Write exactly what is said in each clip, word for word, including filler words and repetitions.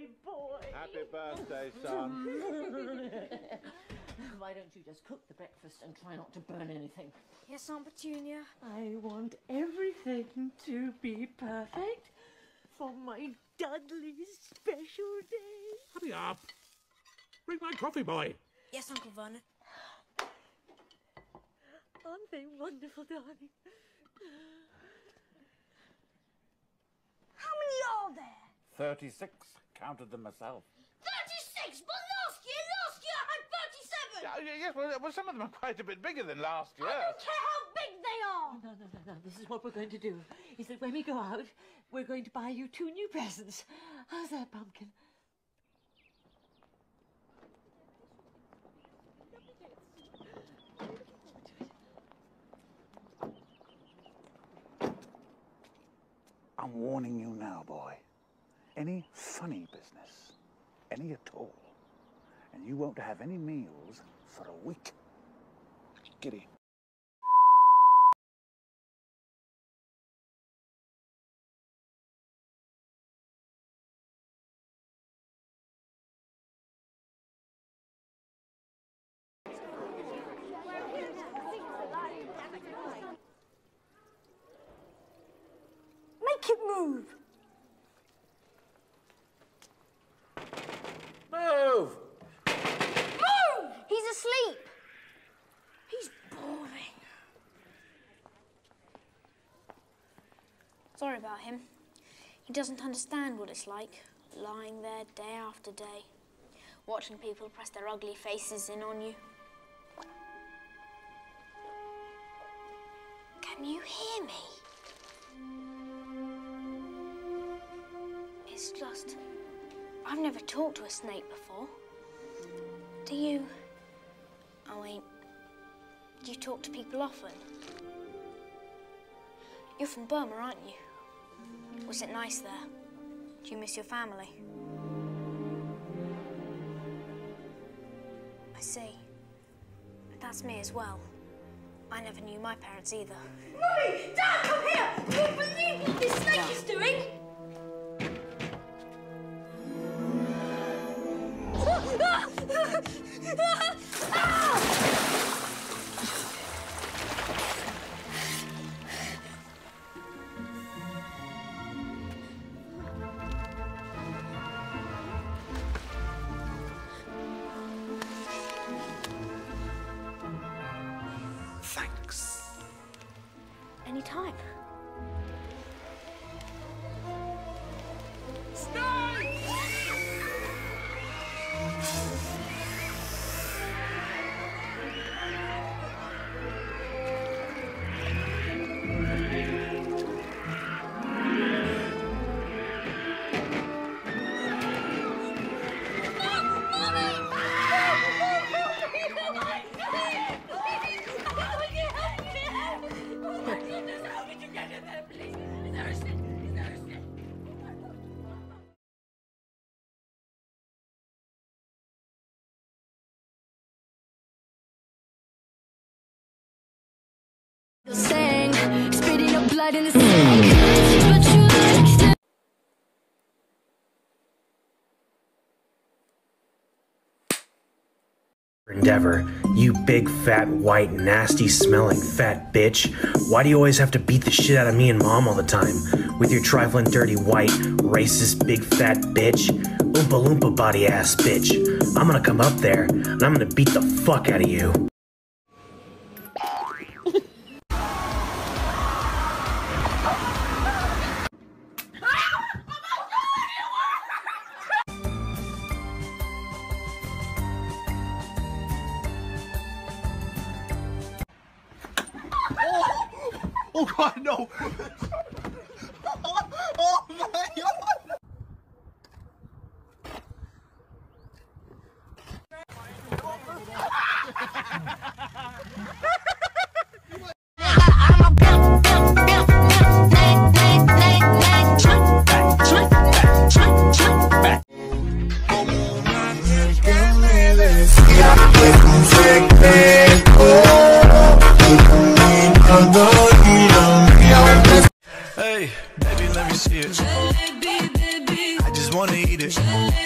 my boy. Happy birthday, son. Why don't you just cook the breakfast and try not to burn anything? Yes, Aunt Petunia. I want everything to be perfect for my Dudley's special day. Hurry up. Bring my coffee, boy. Yes, Uncle Vernon. Aren't they wonderful, darling? How many are there? thirty-six. Counted them myself. thirty-six! But last year, last year I had thirty-seven! Yeah, yes, well, well, some of them are quite a bit bigger than last year. I don't care how big they are! No, no, no, no. This is what we're going to do. Is that when we go out, we're going to buy you two new presents. How's that, Pumpkin? I'm warning you now, boy. Any funny business, any at all, and you won't have any meals for a week. Giddy. Make it move! Move! Move! He's asleep. He's boring. Sorry about him. He doesn't understand what it's like, lying there day after day, watching people press their ugly faces in on you. Can you hear me? It's just, I've never talked to a snake before. Do you? I mean, do you talk to people often? You're from Burma, aren't you? Was it nice there? Do you miss your family? I see. That's me as well. I never knew my parents either. Mummy! Dad, come here! You won't believe what this snake is doing! Thanks. Anytime. Sang, spitting your blood in the sink. But you like to Endeavor, you big fat white nasty smelling fat bitch. Why do you always have to beat the shit out of me and Mom all the time? With your trifling dirty white racist big fat bitch. Oompa loompa body ass bitch. I'm gonna come up there and I'm gonna beat the fuck out of you. Oh God, no! Oh my God! Hey, baby, let me see it. I just wanna eat it.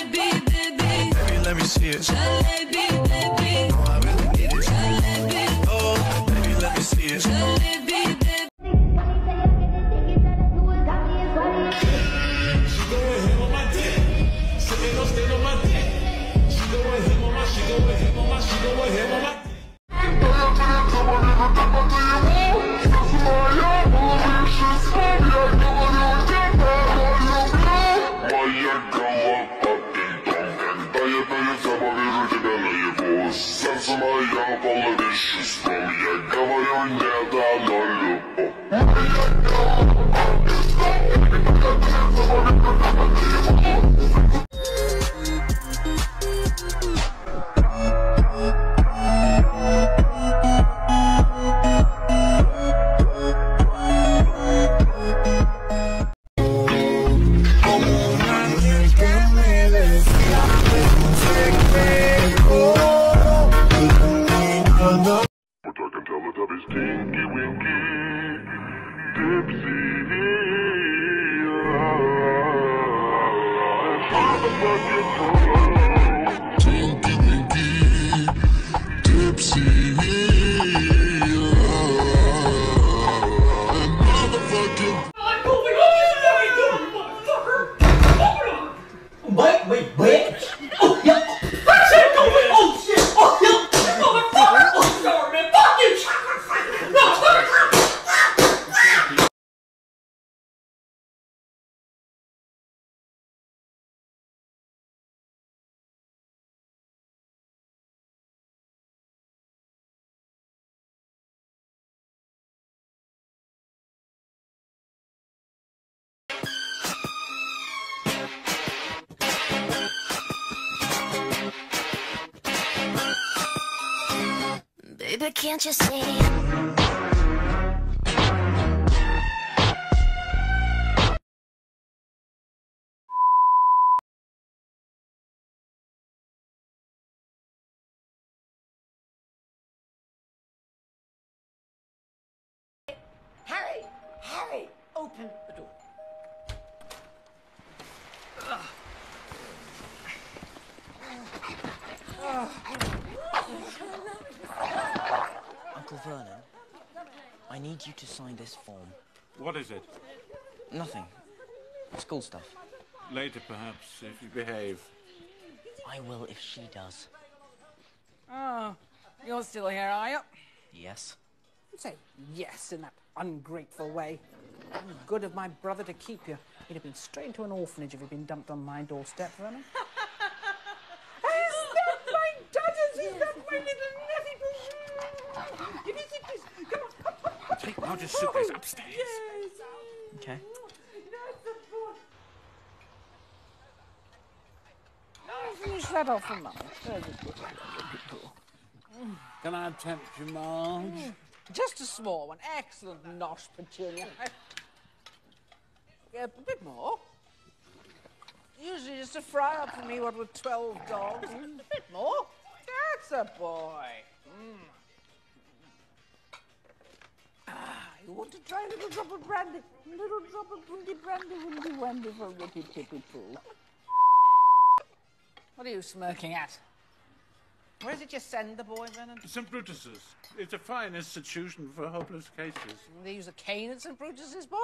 Wait, wait, wait! Oh, yeah! I said go! Oh, shit! Oh, yeah! Motherfucker! Oh, sorry, man! Fuck you! Baby, can't you see? Harry! Harry! Open the door. Uncle Vernon, I need you to sign this form. What is it? Nothing. School stuff. Later, perhaps, if you behave. I will if she does. Oh, you're still here, are you? Yes. Say yes in that ungrateful way. Good of my brother to keep you. He'd have been straight to an orphanage if he'd been dumped on my doorstep, Vernon. Is that my daughters? Is that my little nephew? Give me some, please. Come on, come, come, come. Take Roger's suitcase upstairs. Yes. Okay. That's the boy. I'll finish that off for Mum. Very good. Can I tempt you, Marge? Just a small one. Excellent nosh, Petunia. Yeah, a bit more. Usually just a fry up for me, what with twelve dogs. A bit more. That's a boy. Mm. Ah, you want to try a little drop of brandy? A little drop of windy brandy, windy brandy for Rippy Tippy Poo. What are you smirking at? Where did you send the boy, Vernon? Saint Brutus's. It's a fine institution for hopeless cases. They use a cane at Saint Brutus's, boy?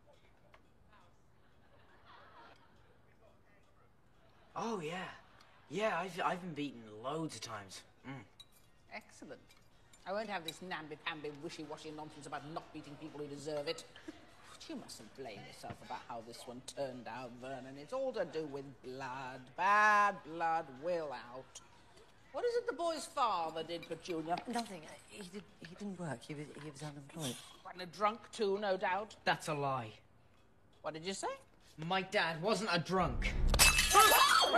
Oh, yeah. Yeah, I've, I've been beaten loads of times. Mm. Excellent. I won't have this namby-pamby, wishy-washy nonsense about not beating people who deserve it. But you mustn't blame yourself about how this one turned out, Vernon. It's all to do with blood. Bad blood will out. What is it the boy's father did, Petunia? Nothing. He, did, he didn't work. He was, he was unemployed. And a drunk, too, no doubt. That's a lie. What did you say? My dad wasn't a drunk. Don't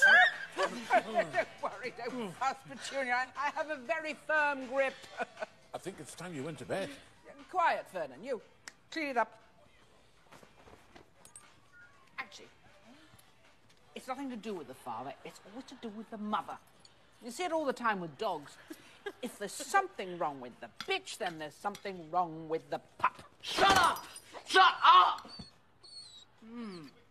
worry, don't fuss, Petunia. I, I have a very firm grip. I think it's time you went to bed. Quiet, Vernon. You. Clean it up. Actually, it's nothing to do with the father. It's all to do with the mother. You see it all the time with dogs. If there's something wrong with the bitch, then there's something wrong with the pup. Shut up! Shut up! Hmm.